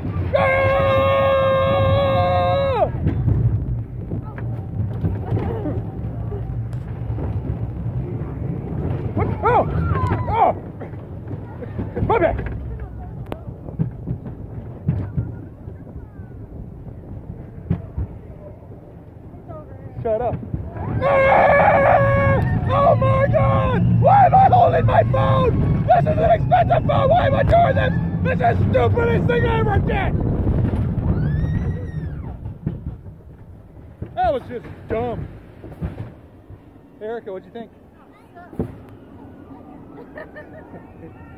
Shut up. Oh my God! Why am I holding my phone? This is an expensive phone! Why am I doing this? This is the stupidest thing I ever did! That was just dumb. Erica, what'd you think?